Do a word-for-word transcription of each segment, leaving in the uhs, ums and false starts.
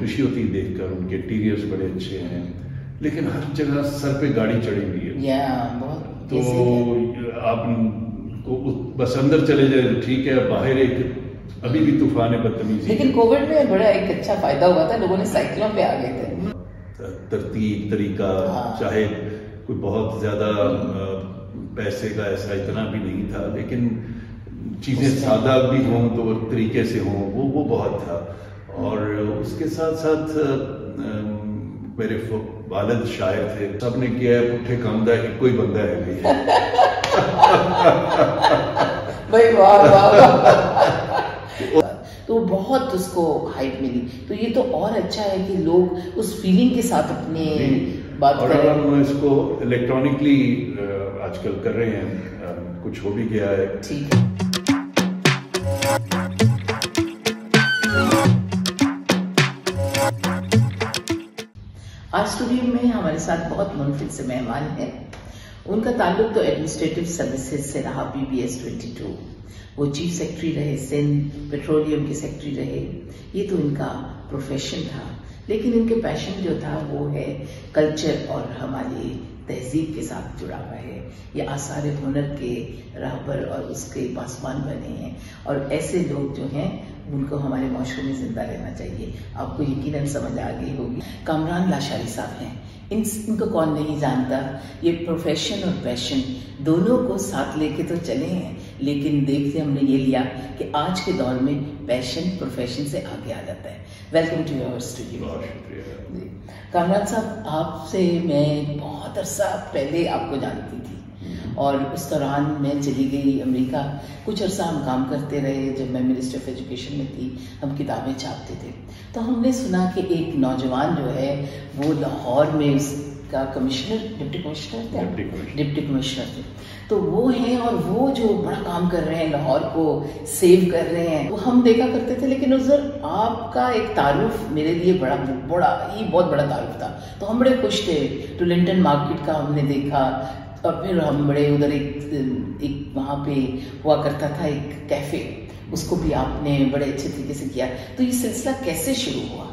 خوشی ہوتی ہے دیکھ کر. ان کے انٹیریئرز بڑے اچھے ہیں, لیکن ہر جگہ سر پہ گاڑی چڑھی ہوئی ہے. تو آپ کو بس اندر چلے جائیں تو ٹھیک ہے, باہر ایک ابھی بھی طوفان بدتمیزی. لیکن کووڈ میں بڑا ایک اچھا فائدہ ہوا تھا, لوگوں نے سائیکلوں پہ آ گئے تھے. ترتیب طریقہ, چاہے کوئی بہت زیادہ پیسے کا ایسا اتنا بھی نہیں تھا, لیکن چیزیں سادہ بھی ہوں تو طریقے سے ہوں, وہ وہ بہت تھا. اور اس کے ساتھ ساتھ میرے والد شاعر تھے, سب نے کیا ہے پٹھے کام دا ایک کوئی بندہ ہے نہیں. بھائی واہ واہ. تو بہت اس کو ہائپ ملی, تو یہ تو اور اچھا ہے کہ لوگ اس فیلنگ کے ساتھ اپنے بات اور کریں. ہم اس کو الیکٹرانکلی آج کل کر رہے ہیں, کچھ ہو بھی گیا ہے. ٹھیک ہے. آج اسٹوڈیو میں ہمارے ساتھ بہت منفرد سے مہمان ہیں. ان کا تعلق تو ایڈمنسٹریٹو سروسز سے رہا, B B S twenty two. وہ چیف سیکرٹری رہے, سندھ پیٹرولیم کے سیکرٹری رہے. یہ تو ان کا پروفیشن تھا, لیکن ان کے پیشن جو تھا وہ ہے کلچر اور ہماری تہذیب کے ساتھ جڑا ہوا ہے. یہ آثار ہنر کے راہبر اور اس کے پاسبان بنے ہیں, اور ایسے لوگ جو ہیں ان کو ہمارے معاشرے میں زندہ رہنا چاہیے. آپ کو یقیناً سمجھ آ گئی ہوگی. کامران لاشاری صاحب ہیں, ان ان کو کون نہیں جانتا. یہ پروفیشن اور پیشن دونوں کو ساتھ لے کے تو چلے ہیں, لیکن دیکھتے ہم نے یہ لیا کہ آج کے دور میں پیشن پروفیشن سے آگے آ جاتا ہے. Welcome to your studio. بہت شکریہ. کامران صاحب, آپ سے میں بہت عرصہ پہلے آپ کو جانتی تھی, اور اس دوران میں چلی گئی امریکہ. کچھ عرصہ ہم کام کرتے رہے. جب میں منسٹر آف ایجوکیشن میں تھی ہم کتابیں چھاپتے تھے, تو ہم نے سنا کہ ایک نوجوان جو ہے وہ لاہور میں اس کا کمشنر, ڈپٹی کمشنر تھے, ڈپٹی کمشنر تھے. تو وہ ہیں, اور وہ جو بڑا کام کر رہے ہیں, لاہور کو سیو کر رہے ہیں, وہ ہم دیکھا کرتے تھے. لیکن ادھر آپ کا ایک تعارف میرے لیے بڑا بڑا ہی بہت بڑا تعارف تھا. تو ہم بڑے خوش تھے. ٹو لنٹن مارکیٹ کا ہم نے دیکھا, اور پھر ہم بڑے ادھر ایک ایک وہاں پہ ہوا کرتا تھا ایک کیفے, اس کو بھی آپ نے بڑے اچھے طریقے سے کیا. تو یہ سلسلہ کیسے شروع ہوا؟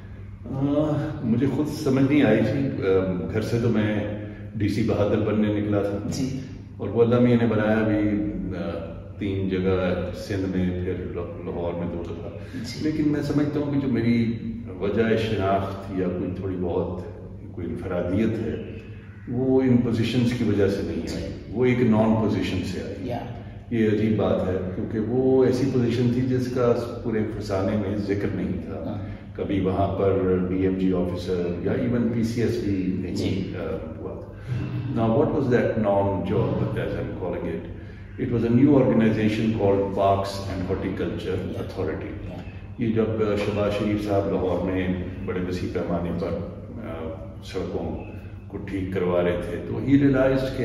مجھے خود سمجھ نہیں آئی تھی. گھر سے تو میں ڈی سی بہادر بننے نکلا تھا جی, اور وہ اللہ میاں نے بنایا بھی تین جگہ, سندھ میں, پھر لاہور میں دو دفعہ. لیکن میں سمجھتا ہوں کہ جو میری وجہ شناخت یا کوئی تھوڑی بہت کوئی انفرادیت ہے, وہ ان پوزیشنز کی وجہ سے نہیں آئی, وہ ایک نان پوزیشن سے آئی. یہ عجیب بات ہے, کیونکہ وہ ایسی پوزیشن تھی جس کا پورے فسانے میں ذکر نہیں تھا. کبھی وہاں پر ڈی ایم جی آفیسر یا ایون پی سی ایس بھی نہیں ہوا. Now what was that non-job, as I'm calling it? It was a new organization called Parks and Horticulture Authority. یہ جب شہباز شریف صاحب لاہور میں بڑے وسیع پیمانے پر سڑکوں کو ٹھیک کروا رہے تھے, تو ہی ریلائز کہ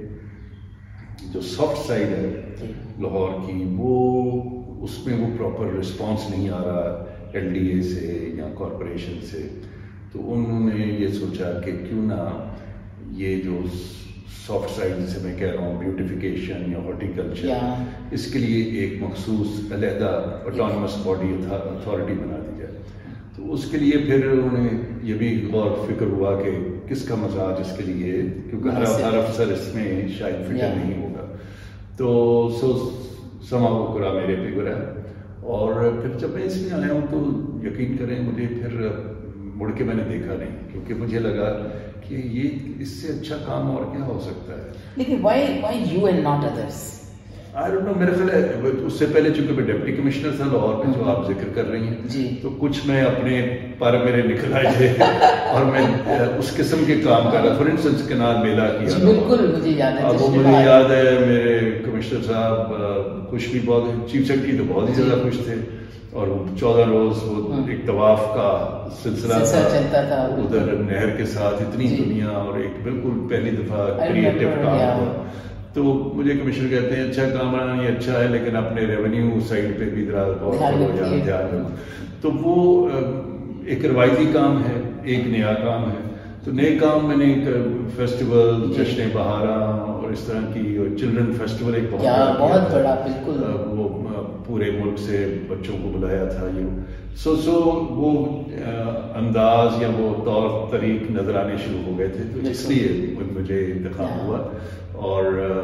جو سافٹ سائڈ ہے لاہور کی, وہ اس میں وہ پراپر رسپانس نہیں آ رہا ایل ڈی اے سے یا کارپوریشن سے. تو انہوں نے یہ سوچا کہ کیوں نہ یہ جو سافٹ سائڈ جسے میں کہہ رہا ہوں, بیوٹیفیکیشن یا ہارٹیکلچر, اس کے لیے ایک مخصوص علیحدہ آٹونومس باڈی اتھارٹی بنا دی جائے. تو اس کے لیے پھر انہوں نے یہ بھی غور فکر ہوا کہ کس کا مزاج اس کے لیے, کیونکہ ہر ہر افسر اس میں شاید فکر نہیں ہوگا. تو سو سما وہ کرا میرے پہ گرا, اور پھر جب میں اس میں آیا ہوں تو یقین کریں مجھے پھر مڑ کے میں نے دیکھا نہیں, کیونکہ مجھے لگا کہ یہ اس سے اچھا کام اور کیا ہو سکتا ہے. لیکن why why you and not others? I don't know, میرا خیال ہے اس سے پہلے چونکہ میں ڈپٹی کمشنر تھا لاہور میں, جو آپ ذکر کر رہی ہیں, تو کچھ میں اپنے پر میرے نکل آئے تھے اور میں اس قسم کے کام کر رہا. فار انسٹنس کنال میلہ کیا, بالکل مجھے یاد ہے. اب وہ مجھے یاد ہے میرے کمشنر صاحب خوش بھی بہت, چیف سیکرٹری تو بہت ہی زیادہ خوش تھے, اور وہ چودہ روز وہ ایک طواف کا سلسلہ تھا ادھر نہر کے ساتھ, اتنی دنیا, اور ایک بالکل پہلی دفعہ کریٹو کام ہوا. تو مجھے کمشنر کہتے ہیں اچھا کام رہا, یہ اچھا ہے, لیکن اپنے ریونیو سائڈ پہ بھی ذرا دھیان دھیان. تو وہ ایک روایتی کام ہے, ایک نیا کام ہے. تو نئے کام میں نے ایک فیسٹیول جشن بہاراں اور اس طرح کی چلڈرن فیسٹیول ایک بہت بڑا, بالکل وہ پورے ملک سے بچوں کو بلایا تھا. یہ سو سو وہ انداز یا وہ طور طریق نظر آنے شروع ہو گئے تھے, تو اس لیے مجھے انتخاب ہوا. اور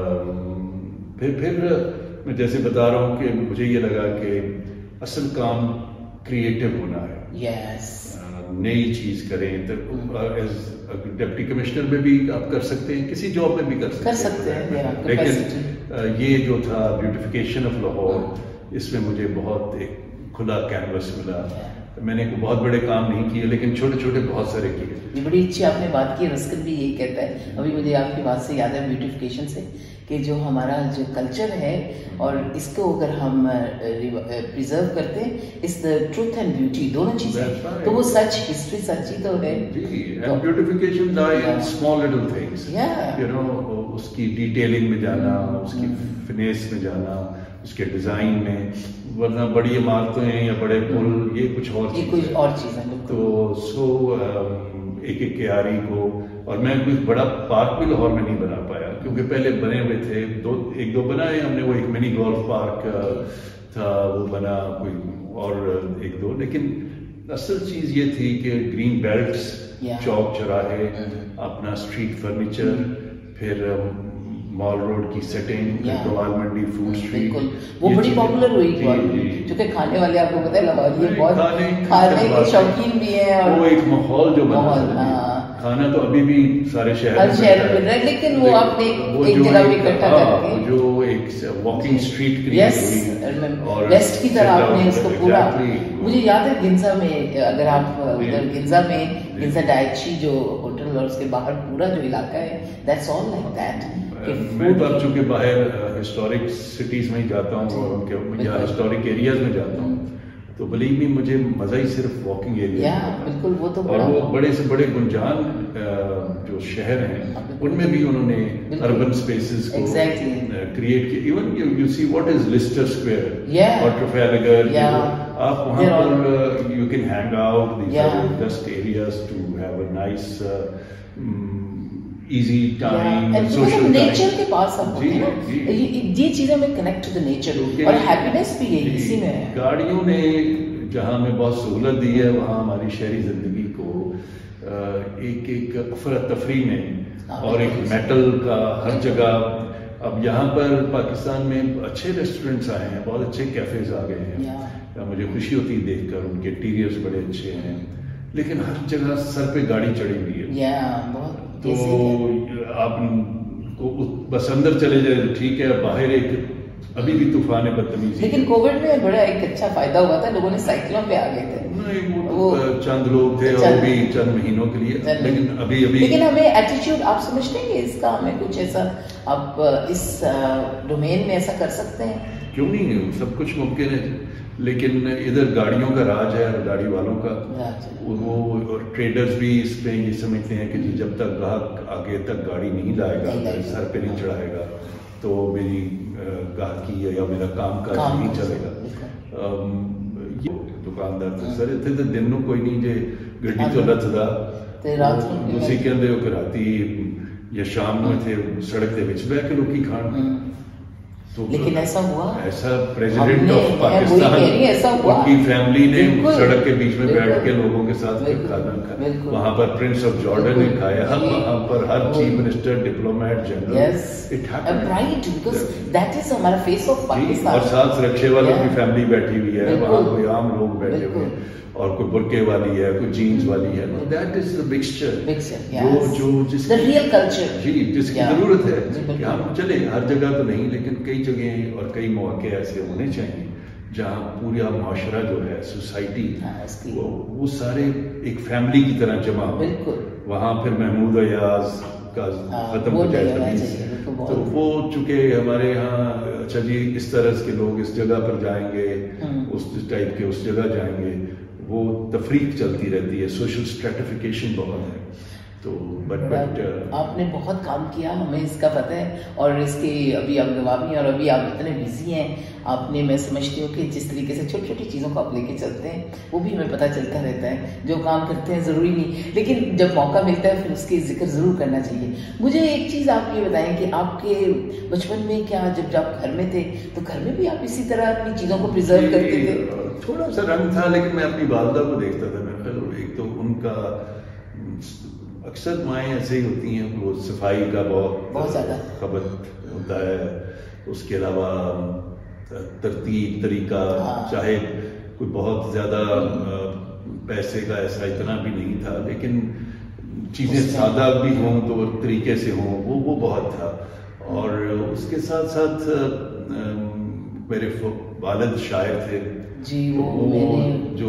پھر پھر میں جیسے بتا رہا ہوں کہ مجھے یہ لگا کہ اصل کام کریٹو ہونا ہے. یس, نئی چیز کریں. ڈپٹی کمشنر میں بھی آپ کر سکتے ہیں, کسی جاب میں بھی کر سکتے ہیں, لیکن یہ جو تھا بیوٹیفیکیشن آف لاہور, اس میں مجھے بہت ایک کھلا کینوس ملا. میں نے کوئی بہت بڑے کام نہیں کیے, لیکن چھوٹے چھوٹے بہت سارے کیے. یہ بڑی اچھی آپ نے بات کی. رسکن بھی یہی کہتا ہے, ابھی مجھے آپ کی بات سے یاد ہے بیوٹیفیکیشن سے, کہ جو ہمارا جو کلچر ہے اور اس کو اگر ہم پریزرو کرتے ہیں, اس دا ٹروتھ اینڈ بیوٹی دونوں چیزیں, تو وہ سچ ہسٹری سچی تو ہے. Beautification lie in small little things, you know, اس کی ڈیٹیلنگ میں جانا, اس کی فنیس میں جانا, اس کے ڈیزائن میں. ورنہ بڑی عمارتیں یا بڑے پل یہ کچھ اور چیز کچھ اور چیز ہے. تو سو ایک ایک کیاری کو, اور میں کوئی بڑا پارک بھی لاہور میں نہیں بنا پایا, کیونکہ پہلے بنے ہوئے تھے دو ایک دو بنائے ہم نے. وہ ایک منی گولف پارک تھا, وہ بنا کوئی, اور ایک دو. لیکن اصل چیز یہ تھی کہ گرین بیلٹس, چوک چوراہے, اپنا اسٹریٹ فرنیچر, پھر مال روڈ کی سیٹنگ, گوال منڈی فوڈ اسٹریٹ, وہ بڑی پاپولر ہوئی. کیونکہ کھانے والے آپ کو پتہ ہے لاہور یہ بہت کھانے کے شوقین بھی ہیں, اور وہ ایک ماحول جو بنا. کھانا تو ابھی بھی سارے شہر ہر شہر میں مل رہا ہے, لیکن وہ آپ نے ایک جگہ پہ اکٹھا کر کے جو ایک واکنگ اسٹریٹ کریٹ ہوئی, اور ویسٹ کی طرح آپ نے اس کو پورا. مجھے یاد ہے گنزا میں, اگر آپ ادھر گنزا میں, گنزا ڈائچی جو ہوٹل اور اس کے باہر پورا جو علاقہ ہے, دیٹس آل لائک دیٹ. میں تو اب چونکہ باہر ہسٹورک سٹیز میں ہی جاتا ہوں اور ان کے یا ہسٹورک ایریاز میں جاتا ہوں, تو بلیو می مجھے مزہ ہی صرف واکنگ ایریا. بالکل, وہ تو اور وہ بڑے سے بڑے گنجان جو شہر ہیں ان میں بھی انہوں نے اربن اسپیسز کو کریٹ کیا. Even you see what is Leicester Square اور ٹرافالگر, آپ وہاں پر you can hang out, these are best areas to have a nice easy time, social nature کے پاس ہم ہوتے ہیں. یہ چیزیں میں کنیکٹ ٹو دی نیچر, اور ہیپینس بھی یہی اسی میں ہے. گاڑیوں نے جہاں ہمیں بہت سہولت دی ہے, وہاں ہماری شہری زندگی کو ایک ایک افراتفری میں, اور ایک میٹل کا ہر جگہ. اب یہاں پر پاکستان میں اچھے ریسٹورینٹس آئے ہیں, بہت اچھے کیفیز آ گئے ہیں, مجھے خوشی ہوتی ہے دیکھ کر. ان کے انٹیریئرز بڑے اچھے ہیں, لیکن ہر جگہ سر پہ گاڑی چڑھی ہوئی ہے. تو آپ کو بس اندر چلے جائے تو ٹھیک ہے, باہر ایک ابھی بھی طوفان بدتمیزی. لیکن کووڈ میں بڑا ایک اچھا فائدہ ہوا تھا, لوگوں نے سائیکلوں پہ آ گئے تھے. وہ چند لوگ تھے, اور بھی چند مہینوں کے لیے, لیکن ابھی ابھی لیکن ہمیں ایٹیٹیوڈ, آپ سمجھتے ہیں کہ اس کا ہمیں کچھ ایسا, آپ اس ڈومین میں ایسا کر سکتے ہیں؟ کیوں نہیں, سب کچھ ممکن ہے. لیکن ادھر گاڑیوں کا راج ہے, اور گاڑی والوں کا. وہ ٹریڈرز بھی اس پہ یہ سمجھتے ہیں کہ جب تک گاہک آگے تک گاڑی نہیں لائے گا, سر پہ نہیں چڑھائے گا, تو میری گاہکی یا میرا کام کاج نہیں چلے گا. دکاندار سر اتنے تو دن کوئی نہیں جے گڈی تو لتدا, اسی کے اندر راتی یا شام میں تھے سڑک کے بچ بہ کے لوکی کھان. لیکن ایسا ہوا, ایسا پریزیڈنٹ آف پاکستان ان کی فیملی نے سڑک کے بیچ میں بیٹھ کے لوگوں کے ساتھ کھانا کھایا. وہاں پر پرنس آف جارڈن نے کھایا, وہاں پر ہر چیف منسٹر, ڈپلومیٹ, جنرل, اور ساتھ رکشے والوں کی فیملی بیٹھی ہوئی ہے, وہاں کوئی عام لوگ بیٹھے ہوئے ہیں, اور کوئی برقعے والی ہے, کوئی جینز والی ہے. دیٹ از دا مکسچر جو جو جس جی جس کی ضرورت ہے کہ ہم چلے ہر جگہ تو نہیں, لیکن کئی جگہیں اور کئی مواقع ایسے ہونے چاہیے جہاں پورا معاشرہ جو ہے, سوسائٹی, وہ سارے ایک فیملی کی طرح جمع ہو. وہاں پھر محمود ایاز کا ختم ہو جائے تمیز. تو وہ چونکہ ہمارے یہاں اچھا جی اس طرح کے لوگ اس جگہ پر جائیں گے, اس ٹائپ کے اس جگہ جائیں گے, وہ تفریق چلتی رہتی ہے, سوشل اسٹریٹیفیکیشن بہت ہے. تو بٹ بٹ آپ نے بہت کام کیا، ہمیں اس کا پتہ ہے، اور اس کے ابھی آپ گواہ بھی ہیں، اور ابھی آپ اتنے بزی ہیں. آپ نے، میں سمجھتی ہوں کہ جس طریقے سے چھوٹی چھوٹی چیزوں کو آپ لے کے چلتے ہیں وہ بھی ہمیں پتہ چلتا رہتا ہے. جو کام کرتے ہیں ضروری نہیں، لیکن جب موقع ملتا ہے پھر اس کی ذکر ضرور کرنا چاہیے. مجھے ایک چیز آپ یہ بتائیں کہ آپ کے بچپن میں کیا، جب آپ گھر میں تھے تو گھر میں بھی آپ اسی طرح اپنی چیزوں کو پرزرو کرتے تھے؟ تھوڑا سا رنگ تھا، لیکن میں اپنی والدہ کو دیکھتا تھا. میں خیال ایک تو ان کا اکثر مائیں ایسے ہی ہوتی ہیں، وہ صفائی کا بہت بہت زیادہ خبر ہوتا ہے. اس کے علاوہ ترتیب طریقہ، چاہے کوئی بہت زیادہ پیسے کا ایسا اتنا بھی نہیں تھا، لیکن چیزیں سادہ بھی ہوں تو طریقے سے ہوں، وہ وہ بہت تھا. اور اس کے ساتھ ساتھ میرے والد شاعر تھے جی، وہ جو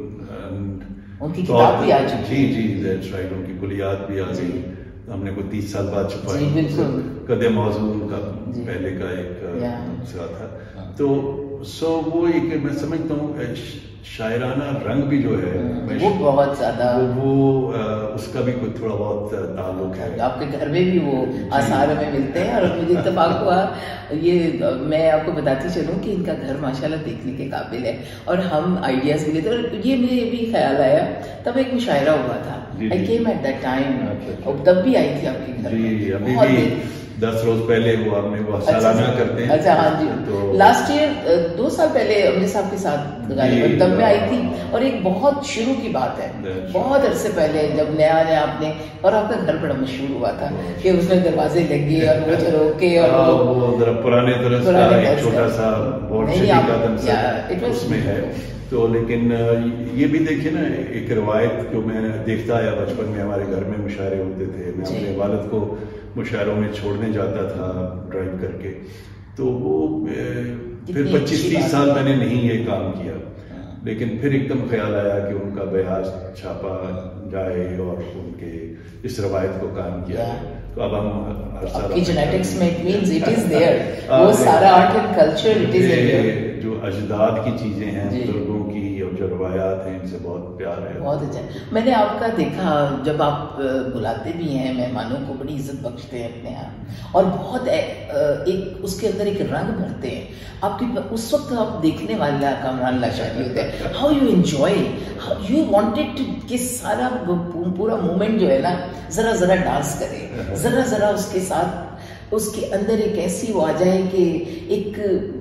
ان کی کتاب بھی آ چکی. جی جی دیٹس رائٹ، ان کی کلیات بھی آ گئی. ہم نے کوئی تیس سال بعد چھپائی. جی بالکل. قد موضوع ان کا پہلے کا ایک دوسرا تھا. تو سو وہ ایک میں سمجھتا ہوں شاعرانہ رنگ بھی جو ہے وہ بہت زیادہ، وہ اس کا بھی کوئی تھوڑا بہت تعلق ہے. آپ کے گھر میں بھی وہ آثار میں ملتے ہیں. اور مجھے اتفاق ہوا، یہ میں آپ کو بتاتی چلوں کہ ان کا گھر ماشاءاللہ دیکھنے کے قابل ہے، اور ہم آئیڈیاز ملے تھے. اور یہ مجھے یہ بھی خیال آیا، تب ایک مشاعرہ ہوا تھا، I came at that time، اور تب بھی آئی تھی آپ کے گھر. جی ابھی بھی دس روز پہلے وہ آپ نے وہ سالانہ کرتے ہیں. اچھا ہاں جی، لاسٹ ایئر دو سال پہلے امیر صاحب کے ساتھ غالباً تب میں آئی تھی. اور ایک بہت شروع کی بات ہے، بہت عرصے پہلے جب نیا نیا آپ نے، اور آپ کا گھر بڑا مشہور ہوا تھا کہ اس میں دروازے لگے اور وہ جھروکے اور وہ ذرا پرانے طرز کا ایک چھوٹا سا بورڈ سٹی کا دم اس میں ہے. تو لیکن یہ بھی دیکھیں نا، ایک روایت جو میں دیکھتا آیا بچپن میں، ہمارے گھر میں مشاعرے ہوتے تھے. میں اپنے والد کو مشاعروں میں چھوڑنے جاتا تھا ڈرائیو کر کے. تو وہ پھر پچیس تیس سال میں نے نہیں یہ کام کیا، لیکن پھر ایک دم خیال آیا کہ ان کا بیاج چھاپا جائے اور ان کے اس روایت کو قائم کیا جائے. تو اب ہم ہر سال جینیٹکس میں it means it is there, وہ سارا art and culture it is there. جو اجداد کی چیزیں ہیں، بزرگوں کی، اور جو روایات ہیں، ان سے بہت پیار ہے. بہت اچھا. میں نے آپ کا دیکھا جب آپ بلاتے بھی ہیں مہمانوں کو، بڑی عزت بخشتے ہیں اپنے یہاں، اور بہت ایک اس کے اندر ایک رنگ بھرتے ہیں. آپ کی اس وقت آپ دیکھنے والا کامران لاشاری ہوتے ہیں. How you enjoy, you wanted کہ سارا پورا مومنٹ جو ہے نا ذرا ذرا ڈانس کرے، ذرا ذرا اس کے ساتھ اس کے اندر ایک ایسی وہ آ جائے کہ ایک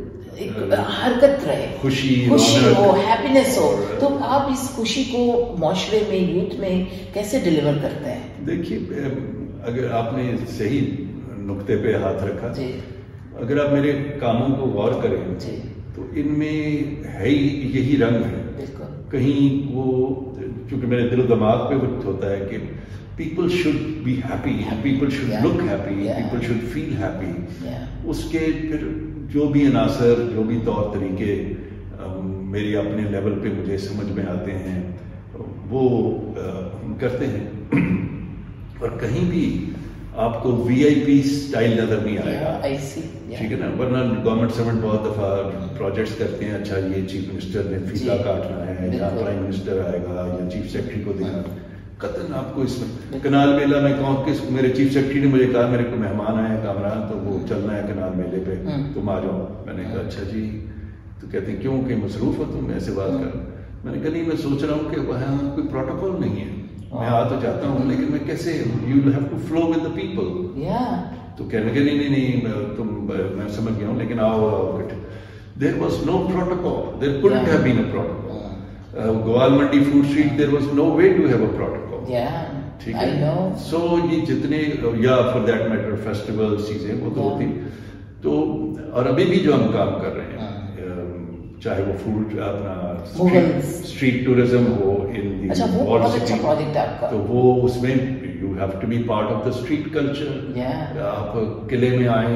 حرکت رہے، خوشی خوشی ہو، ہیپینس ہو. تو آپ اس خوشی کو معاشرے میں، یوتھ میں کیسے ڈیلیور کرتے ہیں؟ دیکھیے، اگر آپ نے صحیح نقطے پہ ہاتھ رکھا، جی اگر آپ میرے کاموں کو غور کریں جی تو ان میں ہے ہی یہی رنگ ہے. بالکل. کہیں وہ چونکہ میرے دل و دماغ پہ کچھ ہوتا ہے کہ people should be happy, people should yeah. look happy, yeah. people should feel happy. yeah. اس کے پھر جو بھی عناصر، جو بھی طور طریقے میری اپنے لیول پہ مجھے سمجھ میں آتے ہیں وہ ہم کرتے ہیں. اور کہیں بھی آپ کو وی آئی پی اسٹائل نظر نہیں آئے گا، ٹھیک ہے نا. ورنہ گورنمنٹ سرونٹ بہت دفعہ پروجیکٹس کرتے ہیں، اچھا یہ چیف منسٹر نے فیتا کاٹنا ہے، یا پرائم منسٹر آئے گا، یا چیف سیکرٹری کو دینا. قطن آپ کو اس میں کنال میلہ میں کہوں کہ میرے چیف سیکرٹری نے مجھے کہا میرے کو مہمان آئے ہیں کامران، تو وہ چلنا ہے کنال میلے پہ، تم آ جاؤ. میں نے کہا اچھا جی. تو کہتے ہیں کیوں کہ مصروف ہو تم ایسے بات کر. میں نے کہا نہیں، میں سوچ رہا ہوں کہ وہاں کوئی پروٹوکول نہیں ہے، میں آ تو جاتا ہوں لیکن میں کیسے، you have to flow with the people. تو کہنے لگے نہیں نہیں نہیں تم، میں سمجھ گیا ہوں لیکن آؤ آؤ. There was no protocol, there couldn't have been a protocol. Gawal Mandi food street there was no way to have a protocol. ٹھیک ہے. سو یہ جتنے، یا فار دیٹ میٹر فیسٹیول چیزیں وہ تو ہوتی. تو اور ابھی بھی جو ہم کام کر رہے ہیں، چاہے وہ فوڈ اپنا اسٹریٹ ٹورزم ہو ان دی، تو وہ اس میں you have to be part of the street culture. آپ قلعے میں آئیں،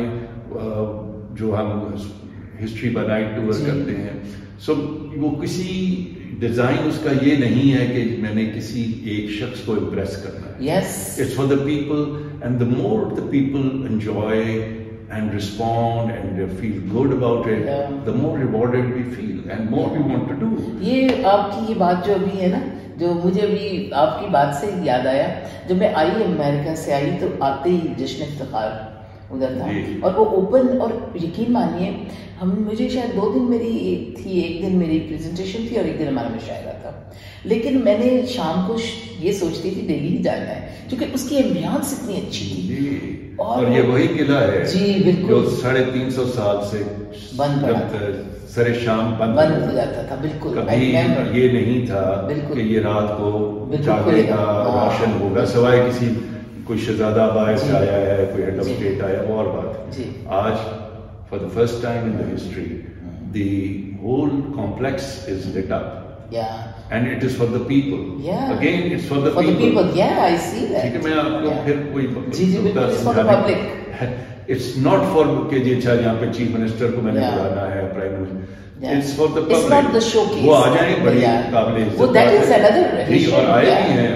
جو ہم ہسٹری بائی نائٹ ٹور کرتے ہیں. سو وہ کسی ڈیزائن اس کا یہ نہیں ہے کہ میں نے کسی ایک شخص کو امپریس کرنا ہے. Yes. It's for the people, and the more the people enjoy and respond and feel good about it, yeah. the more rewarded we feel and more we want to do. ये आपकी ये बात जो अभी है ना, जो मुझे अभी आपकी बात से याद आया, जब मैं आई अमेरिका से आई तो आते ही जश्न इफ्तिखार उधर था और वो ओपन, और यकीन मानिए हम मुझे शायद दो दिन मेरी थी, एक दिन मेरी प्रेजेंटेशन थी और एक दिन हमारा मुशायरा था, लेकिन मैंने शाम को ये सोचती थी डेली ही जाना है क्योंकि उसकी एम्बियंस इतनी अच्छी थी। और, और ये वही किला है जी बिल्कुल, जो साढ़े तीन सौ साल से बंद सरे शाम बंद बंद हो जाता था। बिल्कुल, कभी ये नहीं था कि ये रात को जागेगा, रोशन होगा, सवाए किसी कोई शहजादा बाहर से आया है, कोई हेड ऑफ स्टेट आया, वो और बात। आज for the first time in the history the whole complex is lit up, and it is for the people. Yeah. Again, it's for the for people. the people. Yeah, I see that. ठीक है, मैं आपको yeah. फिर कोई जी जी बिल्कुल, it's for the public. It's not for के जी अच्छा यहाँ पे चीफ मिनिस्टर को मैंने yeah. बुलाना है, prime minister. Yeah. It's for the public. It's not the showcase. वो आ जाए बड़ी काबिल इज्जत। वो that is another नहीं, और आए भी हैं,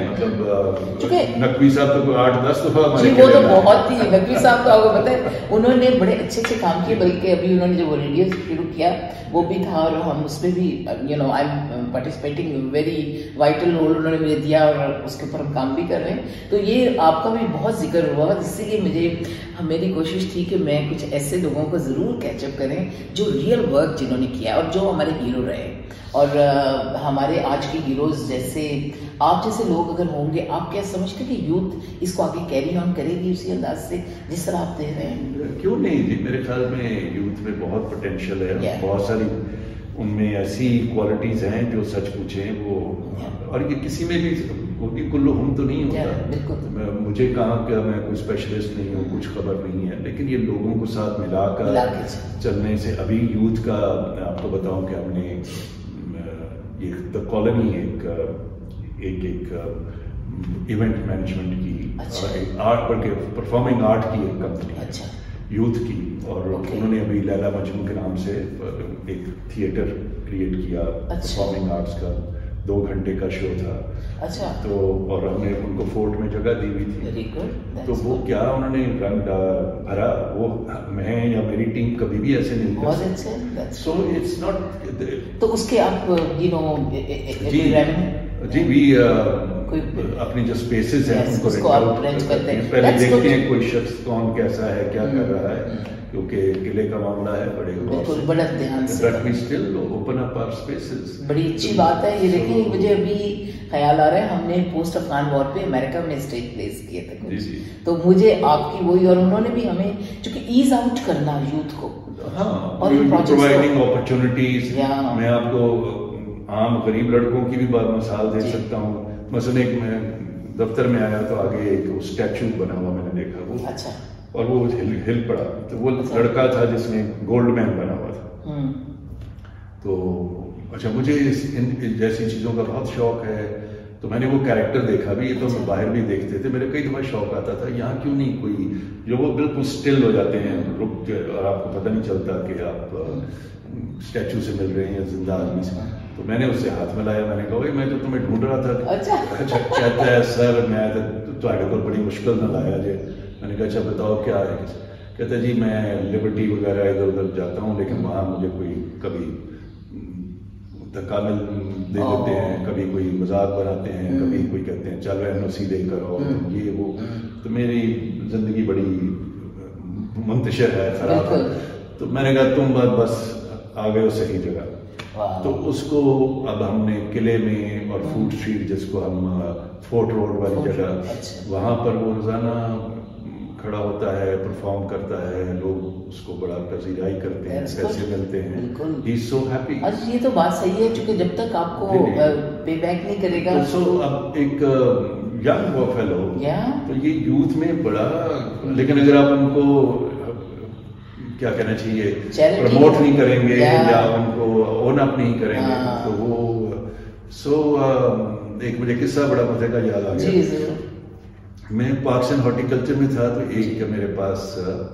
मतलब नकवी साहब तो आठ दस दफा हमारे जी, वो तो बहुत ही, नकवी साहब तो आपको पता है उन्होंने बड़े अच्छे अच्छे काम किए, बल्कि अभी उन्होंने जब वो रेडियो शुरू किया वो भी था और हम उसमें भी you know I am participating, very vital role उन्होंने मुझे दिया और उसके ऊपर हम काम भी कर रहे हैं। तो ये आपका भी बहुत जिक्र हुआ, इसीलिए मुझे मेरी कोशिश थी कि मैं कुछ ऐसे लोगों को ज़रूर कैचअप करें जो रियल वर्क जिन्होंने किया और जो हमारे हीरो रहे, और आ, हमारे आज के हीरोज जैसे आप जैसे लोग अगर होंगे, आप क्या समझते हैं कि यूथ इसको आगे कैरी ऑन करेगी उसी अंदाज से जिस तरह आप दे रहे हैं? क्यों नहीं जी, मेरे ख्याल में यूथ में बहुत पोटेंशियल है, yeah. बहुत सारी उनमें ऐसी क्वालिटीज हैं जो सच पूछे वो, yeah. और ये किसी में भी होगी, कुल्लू हम तो नहीं होता, yeah, मुझे कहाँ का मैं कोई स्पेशलिस्ट नहीं हूँ, कुछ खबर नहीं है, लेकिन ये लोगों को साथ मिलाकर चलने से अभी यूथ का मैं आपको बताऊं कि हमने ये द कॉलोनी एक एक एक इवेंट मैनेजमेंट की, अच्छा। एक आर्ट पर परफॉर्मिंग आर्ट की एक कंपनी, अच्छा। यूथ की, और okay. उन्होंने अभी लैला मजनू के नाम से एक थिएटर क्रिएट किया, परफॉर्मिंग आर्ट्स का दो घंटे का शो था। अच्छा। तो और हमने उनको फोर्ट में जगह दी हुई थी। Very good. तो वो good. क्या उन्होंने रंग भरा, वो मैं या मेरी टीम कभी भी ऐसे नहीं कर सकते। सो इट्स नॉट, तो उसके आप यू नो जी जी भी अपनी जो स्पेसेस हैं उनको रेंट करते हैं, पहले देखते हैं कोई शख्स कौन कैसा है, क्या कर रहा है, क्योंकि किले का मामला है, बड़े बिल्कुल बड़ा ध्यान से, but we still open up our spaces. बड़ी अच्छी बात है ये। देखिए मुझे अभी ख्याल आ रहा है, हमने पोस्ट अफगान वॉर पे अमेरिका में स्टेज प्लेस किए थे कुछ, तो मुझे आपकी वही, और उन्होंने भी हमें चूंकि ईज आउट करना यूथ को, हाँ, और प्रोवाइडिंग अपॉर्चुनिटीज, मैं आपको आम गरीब लड़कों की भी बात मिसाल दे सकता हूँ। मसलन एक मैं दफ्तर में आया तो आगे एक स्टैचू बना हुआ मैंने देखा, वो अच्छा, और वो हिल, हिल पड़ा, तो वो अच्छा। लड़का था जिसने गोल्ड मैन बना हुआ था। तो अच्छा, मुझे इस इन, इन जैसी चीज़ों का बहुत शौक है, तो मैंने वो कैरेक्टर देखा भी, ये तो हम बाहर भी देखते थे, मेरे कई दफ़ा शौक आता था यहाँ क्यों नहीं कोई जो वो बिल्कुल स्टिल हो जाते हैं, रुक के, और आपको पता नहीं चलता कि आप स्टैचू से मिल रहे हैं या जिंदा आदमी से। तो मैंने उससे हाथ मिलाया, मैंने कहा भाई मैं तो तुम्हें ढूंढ रहा था। अच्छा, अच्छा कहता है सर मैं तो आगे को बड़ी मुश्किल न लाया जे। मैंने कहा अच्छा बताओ क्या है? कहता है जी मैं लिबर्टी वगैरह इधर उधर जाता हूँ, लेकिन वहाँ मुझे कोई कभी धक्का मिल दे देते हैं, कभी कोई मजाक बनाते हैं, कभी कोई कहते हैं चल रहे सीधे करो, ये वो। तो मेरी जिंदगी बड़ी मुंतशिर है, खराब है। तो मैंने कहा तुम बस आ गए हो सही जगह। तो उसको अब हमने किले में और फूड स्ट्रीट, जिसको हम फोर्ट रोड वाली जगह, वहाँ पर वो रोजाना खड़ा होता है, परफॉर्म करता है, लोग उसको बड़ा पसीराई करते हैं, पैसे मिलते हैं, ही इज सो हैप्पी। अच्छा, ये तो बात सही है, क्योंकि जब तक आपको पे बैक नहीं करेगा। तो सो अब एक यंग वो फेलो, तो ये यूथ में बड़ा, लेकिन अगर आप उनको क्या कहना चाहिए, प्रमोट नहीं करेंगे या उनको ओन अप नहीं करेंगे, तो वो सो एक मुझे किस्सा बड़ा मजे का याद आ गया। मैं पार्क्स एंड हॉर्टिकल्चर में था, तो एक मेरे पास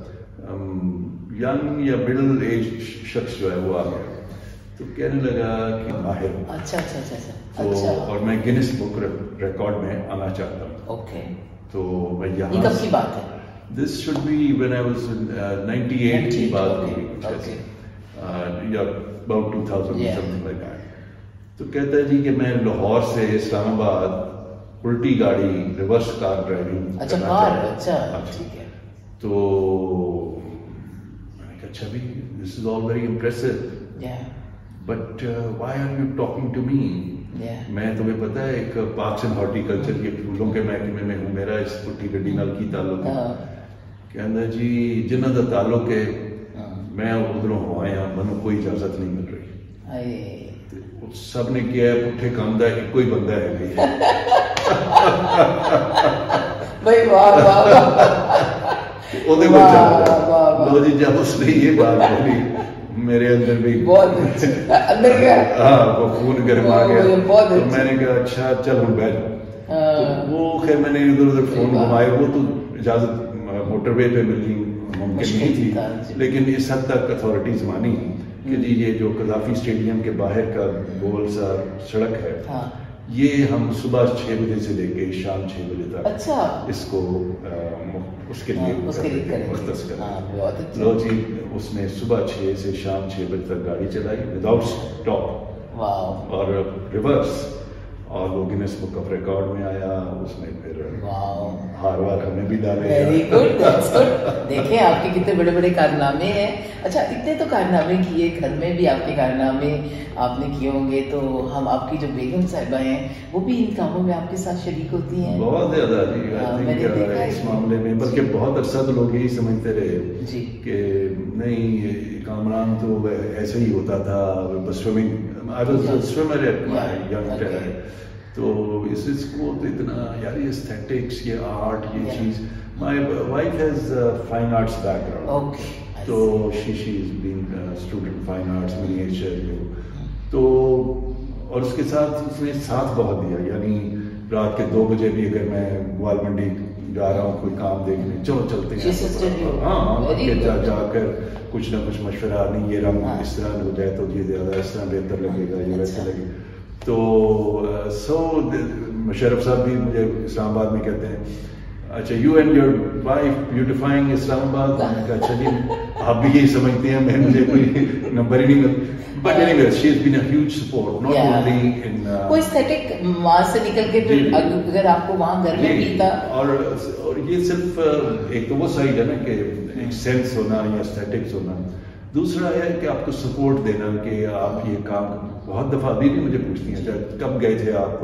यंग या मिडिल एज शख्स जो है वो आ गया, तो कहने लगा कि माहिर, अच्छा अच्छा अच्छा तो अच्छा। और मैं गिनीज बुक रिकॉर्ड में आना चाहता हूँ। ओके, तो मैं यहाँ, ये कब की बात है? This should be when I was in uh, ninety-eight की बात होगी कुछ ऐसे, या about two thousand Yeah. something like that. तो कहता है जी कि मैं लाहौर से इस्लामाबाद उल्टी गाड़ी रिवर्स कार ड्राइविंग अच्छा करना कार, चाहता हूं। अच्छा अच्छा। ठीक है। तो मैंने कहा अच्छा भी this is all very impressive Yeah, but why are you talking to me? yeah. मैं तुम्हें पता है एक पार्क्स एंड हॉर्टिकल्चर के फूलों के महकमे में हूँ, मेरा इस पुट्टी गड्डी नाल की ताल्लुक है? हाँ, कहना जी जिन्हां दा ताल्लुक है हाँ। मैं उधरों हो आया, मैनू कोई इजाजत नहीं मिल रही। हाय। ते सब ने किया है पुट्ठे काम दा एक कोई बंदा है नहीं है। भाई वाह वाह वाह। ओदे को वाह, चला वाह, वाह। लो जी, जब उसने ये बात बोली मेरे अंदर भी बहुत अच्छा। अंदर गया। हाँ वो खून गर्मा वाह, गया। ये बहुत तो अच्छा। मैंने कहा अच्छा चल हम बैठ। हाँ। तो वो खैर मैंने इधर उधर फोन वाह। घुमाए, वो तो इजाजत मोटरवे पे मिलनी मुमकिन मुश्किल नहीं था, थी, जी। लेकिन इस हद तक अथॉरिटीज मानी कि जी ये जो कदाफी स्टेडियम के बाहर का गोल सा सड़क है, हाँ। ये हम सुबह छह बजे से लेके शाम छह बजे तक अच्छा। इसको आ, उसके लिए हाँ, उसके लिए करेंगे। मुख्तस करें। हाँ, बहुत अच्छा। लो जी, उसने सुबह छह से शाम छह बजे तक गाड़ी चलाई विदाउट स्टॉप वाह और रिवर्स, और वो गिनेस बुक ऑफ रिकॉर्ड में आया। उसने फिर वाह हार वार हमें भी डाले। Very good, that's good. देखें आपके कितने बड़े बड़े कारनामे हैं। अच्छा इतने तो कारनामे किए, घर में भी आपके कारनामे आपने किए होंगे, तो हम आपकी जो बेगम साहिबा हैं वो भी इन कामों में आपके साथ शरीक होती हैं? बहुत ज्यादा जी। हाँ, आई मैंने थिंक देखा है इस कि- मामले में बल्कि बहुत अरसा तो लोग यही समझते रहे जी। कि नहीं ये कामरान तो ऐसे ही होता था, बस swimming, I was a swimmer at my young time. तो इस इसको तो इतना यार ये एस्थेटिक्स, ये आर्ट, ये Yeah. चीज, my wife has fine arts background, okay. तो she she is being student fine arts miniature. तो और उसके साथ उसने साथ बहुत दिया, यानी रात के दो बजे भी अगर मैं ग्वाल मंडी जा रहा हूँ कोई काम देखने, चलो चलते She assisted you. हैं, हाँ हाँ, Very के जा good. जाकर कुछ ना कुछ मशवरा, नहीं ये रंग हाँ। इस तरह हो जाए तो ये ज्यादा इस तरह बेहतर लगेगा, ये वैसे अच्छा। लगेगा। तो सो मुशर्रफ साहब भी मुझे इस्लामाबाद में कहते हैं अच्छा you and your wife beautifying Islamabad. मैंने कहा अच्छा जी आप भी यही समझते हैं, मैं मुझे कोई नंबर ही नहीं मिलता। But anyway she has been a huge support not Yeah. Only in कोई एस्थेटिक वहां से निकल के फिर जी। अगर आपको वहां घर में भी था। और और ये सिर्फ एक तो वो साइड है ना कि एक सेंस होना या एस्थेटिक्स होना, दूसरा है कि आपको सपोर्ट देना कि आप ये काम, बहुत दफा अभी भी मुझे पूछती हैं अच्छा कब गए थे आप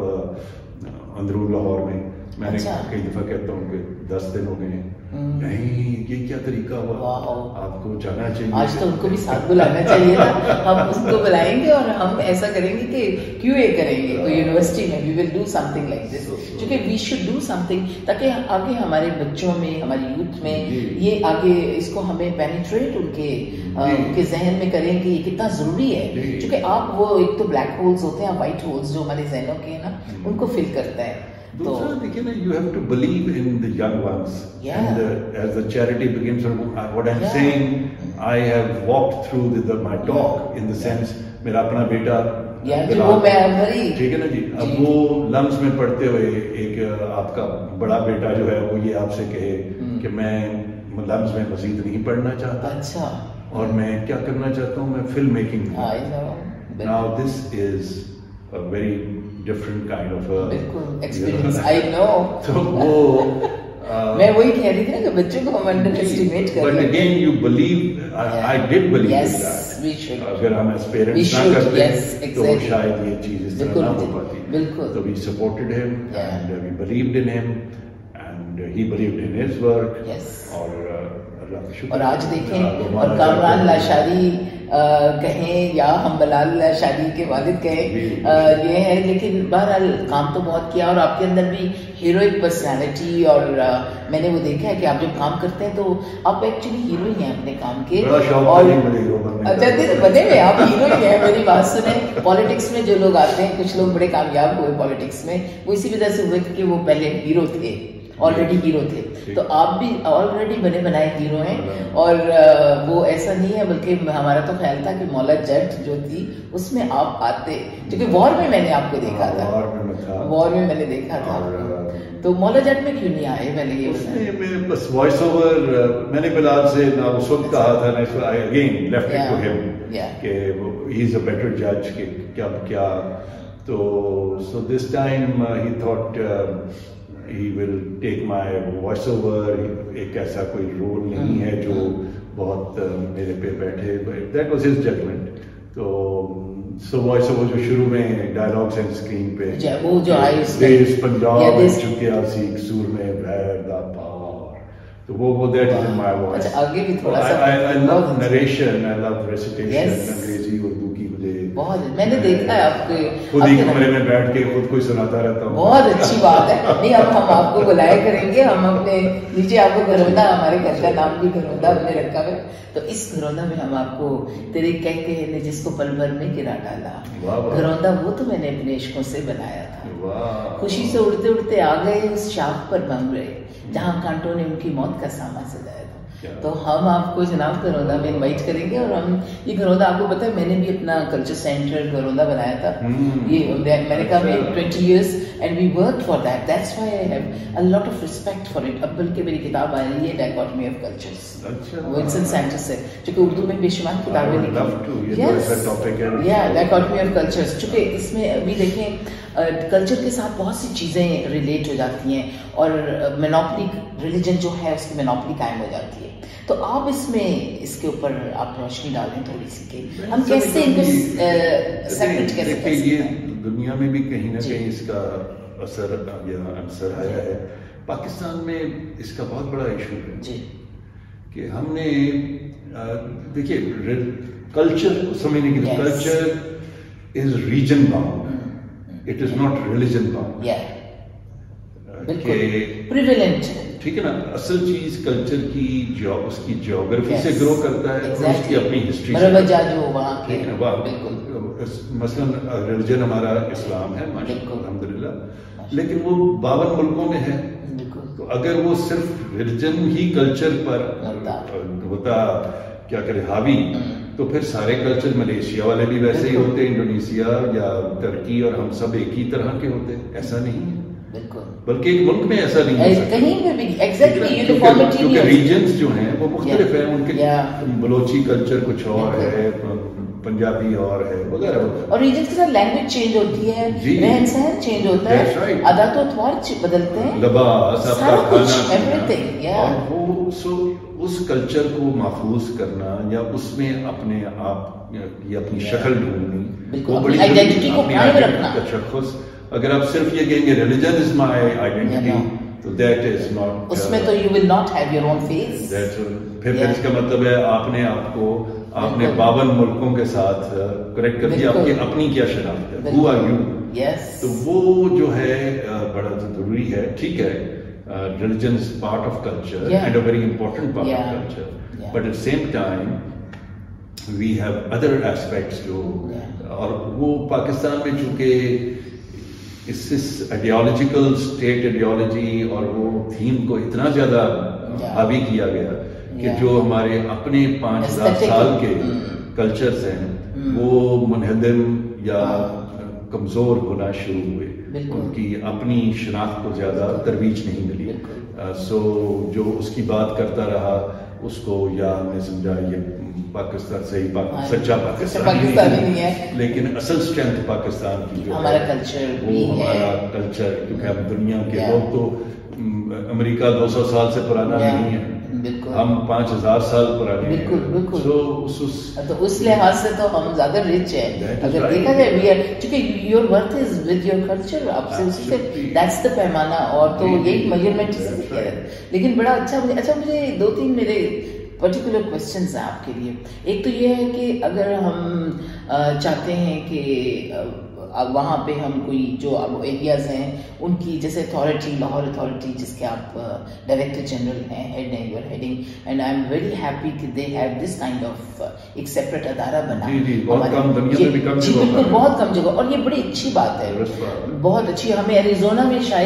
अ, अंदरून लाहौर में? मैंने अच्छा। कई दफा कहता हूँ कि दस दिन हो गए हैं। हम्म। नहीं ये क्या तरीका हुआ, वाह। आपको जाना चाहिए। आज तो उनको भी साथ बुलाना चाहिए था। हम उसको बुलाएंगे और हम ऐसा करेंगे कि क्यों ये करेंगे कोई यूनिवर्सिटी में, we will do something like this, क्योंकि वी शुड डू समथिंग ताकि आगे हमारे बच्चों में, हमारी यूथ में जी। ये आगे इसको हमें पेनिट्रेट उनके अ, जी। उनके जहन में करें कि ये कितना जरूरी है, जी। क्योंकि आप वो एक तो ब्लैक होल्स होते हैं, व्हाइट होल्स जो हमारे जहनों के हैं ना, उनको फिल करता है। तो दूसरा देखिए ना, you have to believe in the young ones. Yeah. And uh, as the charity begins, or what I'm Yeah. saying, I have walked through the, the, my talk in the sense, मेरा अपना बेटा यार जी बिलाल, वो मैं भरी ठीक है ना जी, अब जी। वो लम्स में पढ़ते हुए एक आपका बड़ा बेटा जो है वो ये आपसे कहे कि मैं लम्स में मजीद नहीं पढ़ना चाहता अच्छा और मैं क्या करना चाहता हूँ, मैं film making. I know Now this is a very different kind of a बिल्कुल एक्सपीरियंस आई नो। तो वो uh, मैं वही कह रही थी ना कि बच्चों को हम अंडर एस्टिमेट कर But रहे हैं। again you believe, I, I did believe Yes, in that. we should. अगर हम as We parents ना should, करते yes, तो exactly. शायद ये चीज इस तरह बिल्कुल, ना हो पाती। बिल्कुल। तो we supported him Yeah. and uh, we believed in him and uh, he believed in his work. Yes. और uh, अल्लाह का शुक्र। और आज देखें हाँ, और भगवान कामरान का- लाशारी अ, कहें या हम बलाल लाशारी के वालिद कहें, जी। अ, ये है, लेकिन बहरहाल काम तो बहुत किया और आपके अंदर भी हीरोइक पर्सनालिटी, और अ, मैंने वो देखा है कि आप जब काम करते हैं तो आप एक्चुअली हीरो ही हैं अपने काम के। बड़ा शौक और था मुझे हीरो बनने का। अच्छा नहीं, बने हुए आप हीरो ही हैं, मेरी बात सुने। पॉलिटिक्स में जो लोग आते हैं, कुछ लोग बड़े कामयाब हुए पॉलिटिक्स में, वो इसी वजह से हुए क्योंकि वो पहले हीरो थे। آلریڈی ہیرو تھے، تو آپ بھی آلریڈی بنے بنائے ہیرو ہیں، اور وہ ایسا نہیں ہے، بلکہ ہمارا تو خیال تھا کہ مولا جٹ جو تھی اس میں آپ آتے، کیونکہ وار میں میں نے آپ کو دیکھا تھا، وار میں میں نے دیکھا تھا، تو مولا جٹ میں کیوں نہیں آئے؟ پہلے یہ بس وائس اوور میں نے بلال سے نہ اس وقت کہا تھا، نا اگین لیفٹ اٹ ٹو ہم کہ ہی از اے بیٹر جج کہ کیا کیا، تو so this time he thought he will take my voice over, ایک ایسا کوئی رول نہیں ہے جو بہت میرے پہ بیٹھے، دیٹ واز ہز ججمنٹ. تو سو وائس اوور جو شروع میں ڈائلاگس اینڈ اسکرین پہ وہ جو آئی دیس پنجاب چکیا سیکھ سور میں بھیر دا پار، تو وہ وہ that is in my voice. آگے بھی تھوڑا سا آئی لو نریشن، آئی لو ریسیٹیشن، انگریزی اردو کی مجھے بہت، میں نے دیکھا ہے آپ کے خود ہی کمرے میں بیٹھ کے خود کو سناتا رہتا ہوں. بہت اچھی بات ہے. نہیں اب ہم آپ کو بلایا کریں گے، ہم اپنے نیچے آپ کو گھروندا، ہمارے گھر کا نام بھی گھروندا ہم نے رکھا ہے، تو اس گھروندا میں ہم آپ کو تیرے کہہ کے نے جس کو پل بھر میں گرا ڈالا، گھروندا وہ تو میں نے اپنے عشقوں سے بنایا تھا. خوشی سے اڑتے اڑتے آ گئے اس شاخ پر بن رہے جہاں کانٹوں نے ان کی موت کا سامان سجایا تھا. تو ہم آپ کو جناب گھروندا میں انوائٹ کریں گے، اور ہم یہ گھروندا آپ کو پتا ہے میں نے بھی اپنا کلچر سینٹر گھروندا بنایا تھا. یہ میں نے کہا میں twenty years and we work for that, that's why I have a lot of respect for it. اب بلکہ میری کتاب آ رہی ہے ڈائکاٹمی آف کلچرز، ونسن سینٹر سے، چونکہ اردو میں بے شمار کتابیں لکھی، یا ڈائکاٹمی آف کلچرز، چونکہ اس میں ابھی دیکھیں کلچر کے ساتھ بہت سی چیزیں ریلیٹ ہو جاتی ہیں، اور مینوپلی ریلیجن جو ہے اس کی مینوپلی قائم ہو جاتی ہے. تو آپ اس میں اس کے اوپر آپ روشنی ڈالیں تھوڑی سی کہ ہم کیسے ان کو سیپریٹ کر سکتے ہیں. یہ دنیا میں بھی کہیں نہ کہیں اس کا اثر یا عنصر آیا ہے. پاکستان میں اس کا بہت بڑا ایشو ہے جی کہ ہم نے دیکھیے کلچر کو سمجھنے کے لیے culture is region bound, it is not religion bound. ٹھیک ہے نا، اصل چیز کلچر کی جو اس کی جیوگرافی سے گرو کرتا ہے، اور اس کی اپنی ہسٹری سے. مثلاً ریلیجن ہمارا اسلام ہے الحمد للہ، لیکن وہ باون ملکوں میں ہے. تو اگر وہ صرف ریلیجن ہی کلچر پر ہوتا کیا کرے حاوی، تو پھر سارے کلچر ملیشیا والے بھی ویسے ہی ہوتے، انڈونیشیا یا ترکی، اور ہم سب ایک ہی طرح کے ہوتے. ایسا نہیں ہے، بلکہ ایک ملک میں ایسا نہیں ہے کیونکہ ریجنز جو ہیں وہ مختلف ہیں. ان کے بلوچی کلچر کچھ اور ہے، پنجابی اور ہے وغیرہ، اور ریجنز کے ساتھ لینگویج چینج ہوتی ہے، رہن سہن چینج ہوتا ہے، عادات و اطوار بدلتے ہیں، لباس، سارا کچھ، ایوریتھنگ. اور وہ سو اس کلچر کو محفوظ کرنا یا اس میں اپنے آپ کی اپنی شکل ڈھونڈنی، وہ بڑی آئیڈینٹی کو قائم رکھنا. تشخص اگر آپ صرف یہ کہیں گے ریلیجن از مائی آئیڈینٹی، تو دیٹ از ناٹ، اس میں تو you will not have your own face. پھر اس کا مطلب ہے آپ نے آپ کو آپ نے باون ملکوں کے ساتھ کریکٹ کر دیا، آپ کی اپنی کیا شناخت ہے، ہو آر یو. تو وہ جو ہے بڑا ضروری ہے. ٹھیک ہے، religion is part of culture and a very important part of culture, but at same time we have other aspects جو، اور وہ پاکستان میں چونکہ اس آئیڈیالوجیکل اسٹیٹ آئیڈیالوجی اور وہ تھیم کو اتنا زیادہ حاوی کیا گیا کہ جو ہمارے اپنے پانچ ہزار سال کے کلچرز ہیں وہ منہدم یا کمزور ہونا شروع ہوئے. ان کی اپنی شناخت کو زیادہ ترویج نہیں ملی. سو جو اس کی بات کرتا رہا اس کو یا ہم نے سمجھا یہ پاکستان سے ہی سچا پاکستانی نہیں ہے، لیکن اصل اسٹرینتھ پاکستان کی جو ہمارا کلچر وہ ہمارا کلچر، کیونکہ ہم دنیا کے لوگ تو امریکہ دو سو سال سے پرانا نہیں ہے، ہم پانچ ہزار سال پرانے. بالکل بالکل. تو اس لحاظ سے تو ہم زیادہ رچ ہیں اگر دیکھا جائے. وی آر چونکہ your worth is with your culture, آپ سے اسی سے دیٹس دا پیمانہ، اور تو یہی میجرمنٹ ہے. لیکن بڑا اچھا مجھے اچھا مجھے دو تین میرے پرٹیکولر کوشچنز ہیں آپ کے لیے. ایک تو یہ ہے کہ اگر ہم چاہتے ہیں کہ وہاں پہ ہم کوئی جو اب ایریاز ہیں ان کی جیسے اتھارٹی، لاہور اتھارٹی جس کے آپ ڈائریکٹر جنرل ہیں، ہیڈ ہیں، you are heading, and I am very happy کہ they have this kind of ایک سیپریٹ ادارہ بنا. جی بہت کم دنیا میں بھی کم جی بالکل بہت کم جگہ، اور یہ بڑی اچھی بات ہے، بہت اچھی. ہمیں ایریزونا میں شاید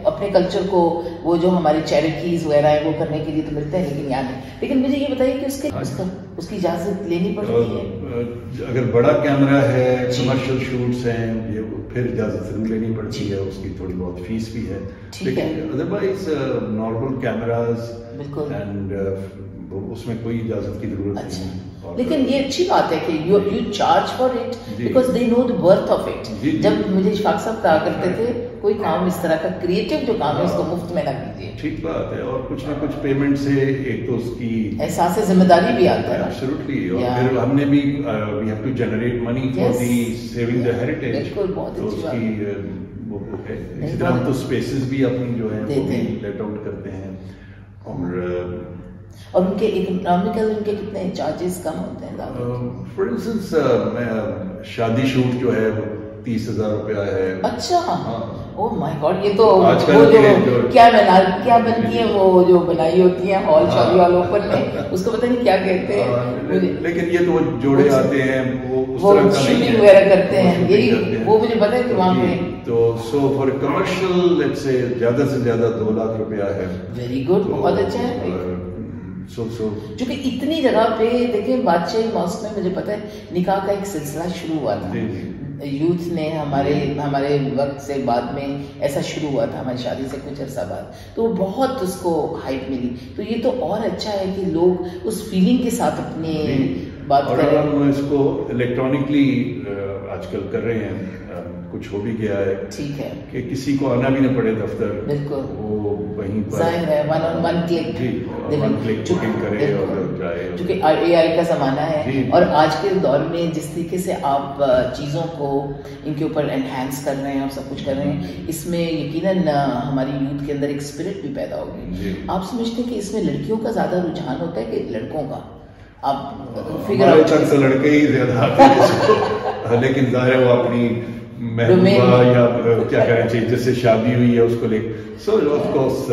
اپنے کلچر کو وہ جو ہماری چیریٹیز وغیرہ ہیں وہ کرنے کے لیے تو ملتے ہیں لیکن یہاں نہیں. لیکن مجھے یہ بتائیے کہ اس کے اس کا اس کی اجازت لینی پڑتی ہے؟ اگر بڑا کیمرہ ہے, کمرشل شوٹس ہیں, یہ پھر اجازت لینی پڑتی ہے, اس کی تھوڑی بہت فیس بھی ہے. لیکن ادروائز نارمل کیمراز اینڈ اس میں کوئی اجازت کی ضرورت نہیں ہے. لیکن یہ اچھی بات ہے کہ you you charge for it because they know the worth of it. جب مجھے اشفاق صاحب کہا کرتے تھے کوئی کام اس طرح کا کریٹو جو کام ہے اس کو مفت میں نہ کیجیے. ٹھیک بات ہے, اور کچھ نہ کچھ پیمنٹ سے ایک تو اس کی احساس ذمہ داری بھی آتا ہے. ایبسولوٹلی. اور پھر ہم نے بھی we have to generate money for the saving the heritage. بالکل, بہت اچھی بات ہے. وہ ہے اسی طرح ہم تو اسپیسز بھی اپنی جو ہے وہ بھی لیٹ آؤٹ کرتے ہیں. اور اور ان کے اکنامیکل ان کے کتنے چارجز کم ہوتے ہیں؟ فار انسٹنس شادی شوٹ جو ہے وہ تیس ہزار روپیہ ہے. اچھا, او مائی گاڈ, یہ تو وہ جو کیا بنا کیا بنتی ہیں وہ جو بنائی ہوتی ہیں ہال شادی والوں پر میں, اس کو پتہ نہیں کیا کہتے ہیں. لیکن یہ تو وہ جوڑے آتے ہیں وہ وہ شوٹنگ وغیرہ کرتے ہیں, یہی وہ مجھے پتہ ہے کہ وہاں پہ تو سو فار کمرشل لیٹس سے زیادہ سے زیادہ دو لاکھ روپیہ ہے. ویری گڈ, بہت اچھا ہے. سو سو چونکہ اتنی جگہ پہ دیکھیں بادشاہی موسم میں مجھے پتہ ہے نکاح کا ایک سلسلہ شروع ہوا تھا. یوتھ نے ہمارے ہمارے وقت سے بعد میں ایسا شروع ہوا تھا, ہماری شادی سے کچھ عرصہ بعد, تو وہ بہت اس کو ہائپ ملی. تو یہ تو اور اچھا ہے کہ لوگ اس فیلنگ کے ساتھ اپنے بات کریں. اور ہم اس کو الیکٹرانکلی آج کل کر رہے ہیں, کچھ ہو بھی گیا ہے. ٹھیک ہے کہ کسی کو آنا بھی نہ پڑے دفتر. بالکل, وہ وہیں پر ظاہر ہے one on one click one click booking کرے اور جائے. چونکہ اے آئی کا زمانہ ہے اور آج کے دور میں جس طریقے سے آپ چیزوں کو ان کے اوپر انہینس کر رہے ہیں اور سب کچھ کر رہے ہیں, اس میں یقیناً ہماری یوتھ کے اندر ایک اسپرٹ بھی پیدا ہوگی. آپ سمجھتے ہیں کہ اس میں لڑکیوں کا زیادہ رجحان ہوتا ہے کہ لڑکوں کا؟ آپ فگر آؤٹ تو لڑکے ہی زیادہ آتے ہیں, لیکن ظاہر ہے وہ اپنی محبوبہ یا کیا کہنا چاہیے جس سے شادی ہوئی ہے اس کو لے. So of course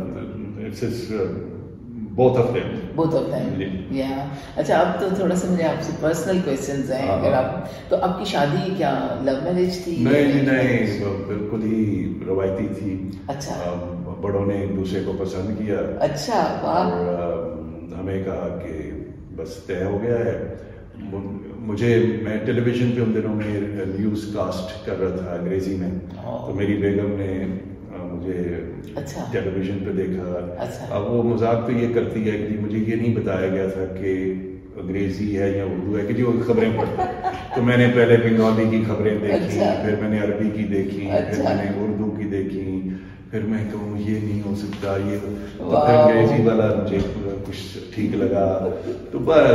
it's both of them both of them yeah. اچھا, اب تو تھوڑا سا مجھے آپ سے پرسنل کویسچنز ہیں. اگر آپ تو آپ کی شادی کیا لو میرج تھی؟ نہیں نہیں, بالکل ہی روایتی تھی. اچھا, بڑوں نے ایک دوسرے کو پسند کیا. اچھا, واہ. اور ہمیں کہا کہ بس طے ہو گیا ہے. مجھے میں ٹیلی ویژن پہ ان دنوں میں نیوز کاسٹ کر رہا تھا انگریزی میں, تو میری بیگم نے مجھے ٹیلی ویژن پہ دیکھا. اب وہ مذاق تو یہ کرتی ہے کہ مجھے یہ نہیں بتایا گیا تھا کہ انگریزی ہے یا اردو ہے کہ جو خبریں پڑھتے. تو میں نے پہلے بنگالی کی خبریں دیکھی, پھر میں نے عربی کی دیکھی, پھر میں نے اردو کی دیکھی, پھر میں کہوں یہ نہیں ہو سکتا یہ, تو پھر انگریزی والا مجھے کچھ ٹھیک لگا. تو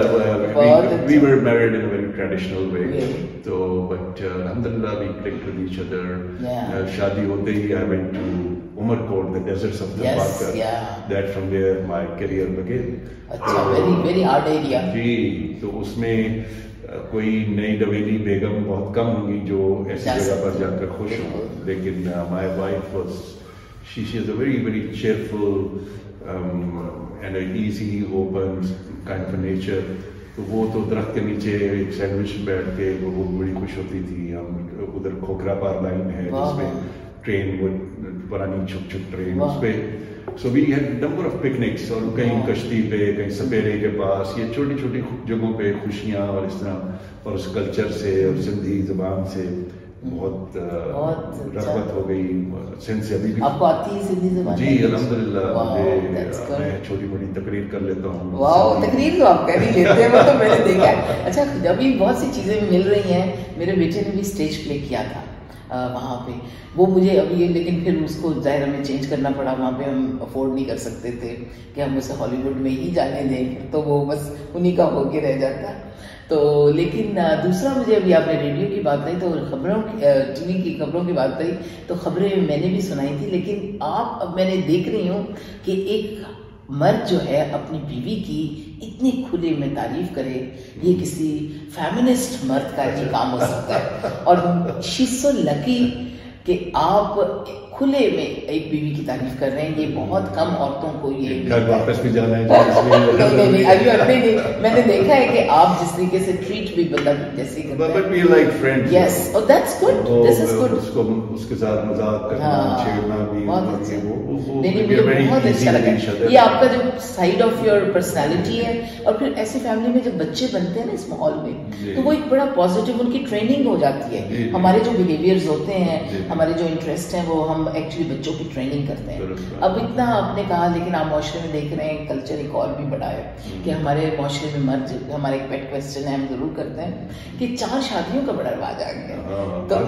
we were married in very traditional way. تو بٹ الحمدللہ we clicked with each other. شادی ہوتے ہی I went to Umerkot, the deserts of the Parker. That from there my career began. اچھا, very very hard area. جی, تو اس میں کوئی نئی ڈویلی بیگم بہت کم ہوں گی جو ایسی جگہ پر جا کر خوش ہوں, لیکن my wife was she she is a very very cheerful um, and an easy open kind of a nature. تو وہ تو درخت کے نیچے ایک سینڈوچ بیٹھ کے وہ بڑی خوش ہوتی تھی. ہم ادھر کھوکھرا پار لائن ہے جس میں ٹرین وہ پرانی چھک چھک ٹرین اس پہ. So we had number of picnics, اور کہیں کشتی پہ, کہیں سپیرے کے پاس, یہ چھوٹی چھوٹی جگہوں پہ خوشیاں اور اس طرح, اور اس کلچر سے اور سندھی زبان سے بہت رغبت ہو گئی. سندھ سے ابھی بھی آپ کو آتی ہے سندھی زبان؟ جی الحمدللہ, میں چھوٹی بڑی تقریر کر لیتا ہوں. واو, تقریر تو آپ کر ہی لیتے ہیں, وہ تو میں نے دیکھا. اچھا, ابھی بہت سی چیزیں مل رہی ہیں. میرے بیٹے نے بھی اسٹیج پلے کیا تھا وہاں پہ, وہ مجھے ابھی, لیکن پھر اس کو ظاہر ہمیں چینج کرنا پڑا. وہاں پہ ہم افورڈ نہیں کر سکتے تھے کہ ہم اسے ہالی ووڈ میں ہی جانے دیں, تو وہ بس انہی کا ہو کے رہ جاتا. تو لیکن دوسرا, مجھے ابھی آپ نے ریڈیو کی بات کہی تو خبروں ٹی وی کی خبروں کی بات کہی تو خبریں میں نے بھی سنائی تھی, لیکن آپ اب میں نے دیکھ رہی ہوں کہ ایک مرد جو ہے اپنی بیوی کی اتنی کھلے میں تعریف کرے, یہ کسی فیمنسٹ مرد کا ہی کام ہو سکتا ہے. اور شی سو لکی کہ آپ کھلے میں ایک بیوی کی تعریف کر رہے ہیں. یہ بہت کم عورتوں کو یہ گھر واپس بھی جانا ہے. میں نے دیکھا ہے کہ آپ جس طریقے سے ٹریٹ بھی مطلب جیسے yes that's good this is good. اس کو اس کے ساتھ مذاق کرنا چھیڑنا بھی بہت اچھا لگا. یہ آپ کا جو سائڈ آف یور پرسنالٹی ہے. اور پھر ایسی فیملی میں جب بچے بنتے ہیں نا اس ماحول میں تو وہ ایک بڑا پازیٹیو ان کی ٹریننگ ہو جاتی ہے. ہمارے جو بہیویئرز ہوتے ہیں ہمارے جو انٹرسٹ ہیں وہ ہم ایکچولی بچوں کی ٹریننگ کرتے ہیں. اب اتنا آپ نے کہا لیکن آپ معاشرے میں دیکھ رہے ہیں کلچر ایک اور بھی بڑا ہے کہ ہمارے معاشرے میں مرد ہمارا ایک پیٹ کوسچن ہے ہم ضرور کرتے ہیں کہ چار شادیوں کا بڑا رواج آ گیا. تو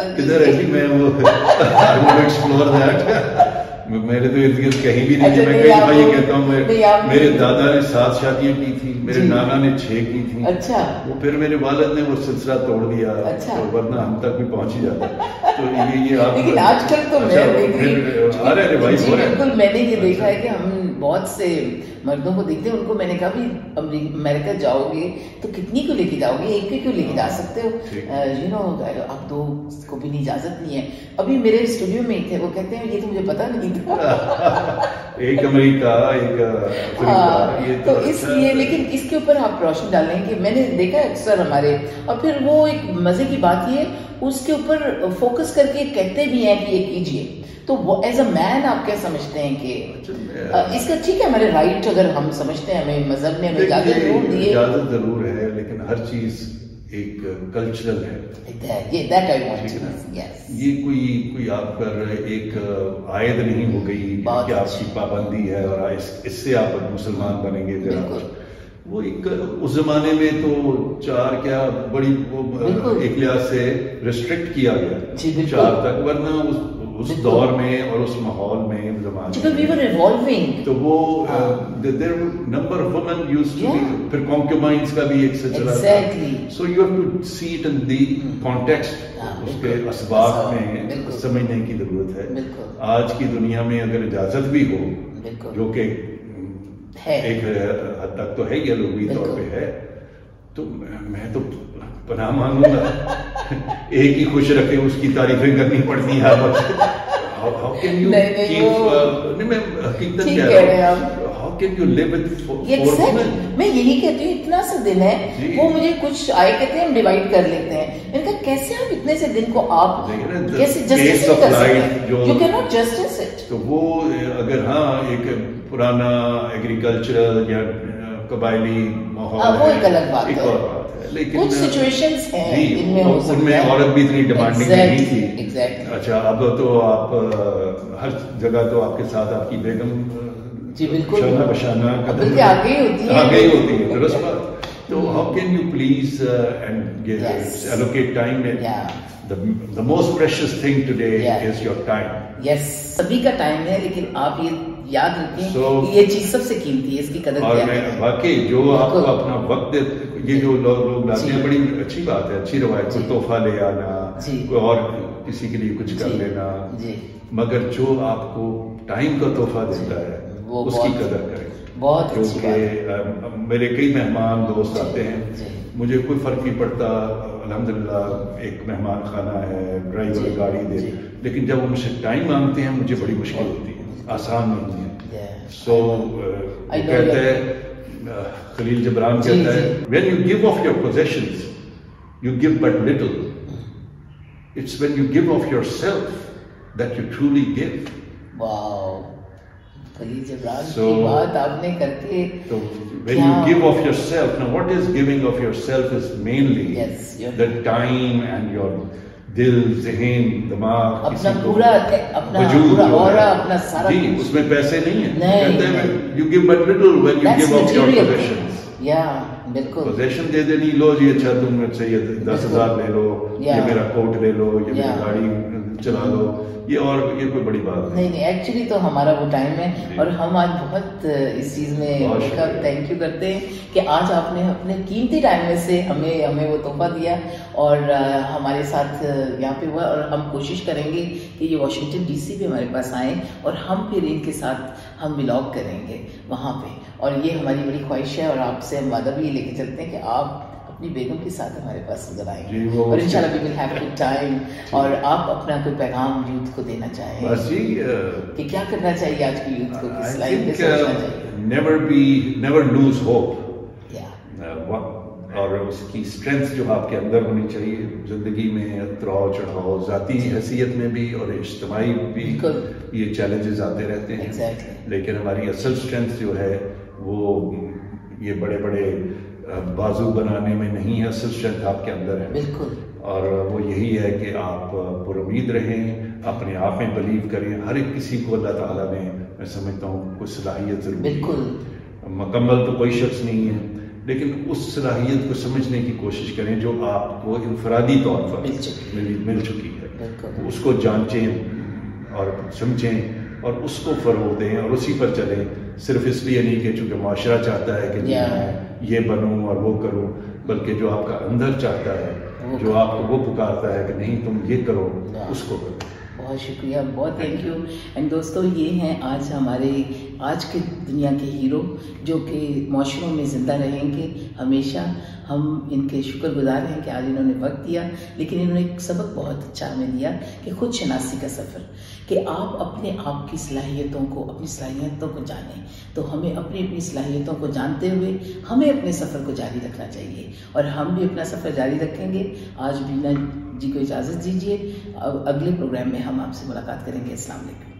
میرے تو ارد گرد کہیں بھی نہیں. میں کئی دفعہ یہ کہتا ہوں میرے دادا نے سات شادیاں کی تھی, میرے نانا نے چھ کی تھی. اچھا. وہ پھر میرے والد نے وہ سلسلہ توڑ دیا. اچھا. ورنہ ہم تک بھی پہنچ ہی جاتا. تو یہ یہ آپ لیکن آج کل تو میں بالکل میں نے یہ دیکھا ہے کہ ہم بہت سے مردوں کو دیکھتے ہیں. ان کو میں نے کہا بھی امریکہ جاؤ گے تو کتنی کو لے کے جاؤ گے, ایک کیوں لے کے جا سکتے ہو, یو نو اب تو کو بھی اجازت نہیں ہے. ابھی میرے اسٹوڈیو میں تھے وہ کہتے ہیں یہ تو مجھے پتا نہیں تھا. ایک امریکہ ایک تو اس لیے لیکن اس کے اوپر آپ روشنی ڈالیں کہ میں نے دیکھا اکثر ہمارے. اور پھر وہ ایک مزے کی بات یہ اس کے اوپر فوکس کر کے کہتے بھی ہیں کہ یہ کیجیے. تو وہ ایز اے مین آپ کیا سمجھتے ہیں کہ اس کا ٹھیک ہے ہمارے رائٹ اگر ہم سمجھتے ہیں ہمیں مذہب نے ہمیں اجازت ضرور دی ہے, اجازت ضرور ہے, لیکن ہر چیز ایک کلچرل ہے. یہ کوئی کوئی آپ پر ایک عائد نہیں ہو گئی کہ آپ کی پابندی ہے اور اس سے آپ مسلمان بنیں گے. وہ ایک اس زمانے میں تو چار کیا بڑی ایک لحاظ سے ریسٹرکٹ کیا گیا چار تک, ورنہ اس دور میں اور اس ماحول میں تو وہ number of women used to be, پھر کانکیوبائنز کا بھی ایک سلسلہ تھا. So you have to see it in the context, اس کے اسباب میں سمجھنے کی ضرورت ہے. آج کی دنیا میں اگر اجازت بھی ہو جو کہ ایک حد تک تو ہے ہی لغوی طور پہ ہے, تو میں تو پناہ مانگوں گا. ایک ہی خوش رکھے اس کی تعریفیں کرنی پڑتی ہیں. How can you keep میں حقیقت کہہ رہا ہوں, how can you live with four women? میں یہی کہتی ہوں اتنا سا دن ہے, وہ مجھے کچھ آئے کہتے ہیں ہم ڈیوائڈ کر لیتے ہیں. میں نے کہا کیسے آپ اتنے سے دن کو آپ کیسے جسٹس کر سکتے ہیں, you cannot justice it. تو وہ اگر ہاں ایک پرانا ایگریکلچرل یا قبائلی ماحول وہ ایک الگ بات ہے, لیکن کچھ سچویشنز ہیں جن میں ان میں عورت بھی اتنی ڈیمانڈنگ نہیں تھی. اچھا اب تو آپ ہر جگہ تو آپ کے ساتھ آپ کی بیگم جی بالکل شانہ بشانہ بلکہ آگے ہی ہوتی ہے آگے ہی ہوتی ہے. درست بات. تو how can you please and allocate time? The, the most precious thing today yeah. is your time. Yes, سبھی کا ٹائم ہے, لیکن آپ یہ یاد رکھیں so, یہ چیز سب سے قیمتی ہے, اس کی قدر کیا ہے. اور میں واقعی جو آپ کو اپنا وقت یہ جو لوگ لوگ لاتے ہیں بڑی اچھی بات ہے, اچھی روایت. کوئی تحفہ لے آنا, کوئی اور کسی کے لیے کچھ کر لینا, مگر جو آپ کو ٹائم کا تحفہ دیتا ہے اس کی قدر کریں. بہت کیونکہ میرے کئی مہمان دوست آتے ہیں, مجھے کوئی فرق نہیں پڑتا, الحمدللہ ایک مہمان خانہ ہے, ڈرائیور گاڑی دے, لیکن جب وہ مجھ سے ٹائم مانگتے ہیں مجھے بڑی مشکل ہوتی ہے, آسان نہیں ہے. سو کہتے ہیں خلیل جبران کہتا ہے when you give of your possessions you give but little, it's when you give of yourself that you truly give. Wow, خلیل جبران کی بات آپ نے کر کے. So when you give of yourself, now what is giving of yourself is mainly yes, the time and your دل, ذہن, دماغ, اپنا پورا اپنا پورا اورا, اپنا سارا. جی اس میں پیسے نہیں ہیں. کہتے ہیں you give but little when you give of your possessions. یا بالکل پوزیشن دے دینی, لو جی اچھا تم مجھ سے یہ دس ہزار لے لو, یہ میرا کوٹ لے لو, یہ میری گاڑی چلا لو, یہ اور یہ کوئی بڑی بات نہیں. نہیں ایکچولی تو ہمارا وہ ٹائم ہے, اور ہم آج بہت اس چیز میں تھینک یو کرتے ہیں کہ آج آپ نے اپنے قیمتی ٹائم میں سے ہمیں ہمیں وہ تحفہ دیا اور ہمارے ساتھ یہاں پہ ہوا. اور ہم کوشش کریں گے کہ یہ واشنگٹن ڈی سی پہ ہمارے پاس آئیں اور ہم پھر ان کے ساتھ ہم ولاگ کریں گے وہاں پہ, اور یہ ہماری بڑی خواہش ہے. اور آپ سے ہم وعدہ بھی یہ لے کے چلتے ہیں کہ آپ اپنی بیگم کے ساتھ ہمارے پاس نظر آئیں جی، گے اور انشاءاللہ we will have a good time. اور آپ اپنا کوئی پیغام یوتھ کو دینا چاہیں بس جی کہ کیا کرنا چاہیے آج کی یوتھ کو، کس لائن پہ سوچنا چاہیے؟ Never be never lose hope, یا اور اس کی اسٹرینتھ جو آپ کے اندر ہونی چاہیے زندگی میں، اتراؤ چڑھاؤ، ذاتی حیثیت میں بھی اور اجتماعی بھی یہ چیلنجز آتے رہتے ہیں، لیکن ہماری اصل اسٹرینتھ جو ہے وہ یہ بڑے بڑے بازو بنانے میں نہیں ہے، اصل اسٹرینتھ آپ کے اندر ہے بالکل، اور وہ یہی ہے کہ آپ پر امید رہیں، اپنے آپ میں بلیو کریں. ہر ایک کسی کو اللہ تعالیٰ نے میں سمجھتا ہوں کوئی صلاحیت ضرور بالکل، مکمل تو کوئی شخص نہیں ہے، لیکن اس صلاحیت کو سمجھنے کی کوشش کریں جو آپ کو انفرادی طور پر مل چکی ہے، اس کو جانچیں اور سمجھیں اور اس کو فروغ دیں اور اسی پر چلیں، صرف اس لیے نہیں کہ چونکہ معاشرہ چاہتا ہے کہ میں یہ بنوں اور وہ کروں، بلکہ جو آپ کا اندر چاہتا ہے، جو آپ کو وہ پکارتا ہے کہ نہیں تم یہ کرو، اس کو کرو. بہت شکریہ، بہت تھینک یو. اینڈ دوستو یہ ہیں آج ہمارے آج کے دنیا کے ہیرو جو کہ معاشروں میں زندہ رہیں گے ہمیشہ. ہم ان کے شکر گزار ہیں کہ آج انہوں نے وقت دیا، لیکن انہوں نے ایک سبق بہت اچھا ہمیں دیا کہ خود شناسی کا سفر، کہ آپ اپنے آپ کی صلاحیتوں کو اپنی صلاحیتوں کو جانیں. تو ہمیں اپنی اپنی صلاحیتوں کو جانتے ہوئے ہمیں اپنے سفر کو جاری رکھنا چاہیے، اور ہم بھی اپنا سفر جاری رکھیں گے. آج بینا جی کو اجازت دیجیے، اگلے پروگرام میں ہم آپ سے ملاقات کریں گے. السلام علیکم.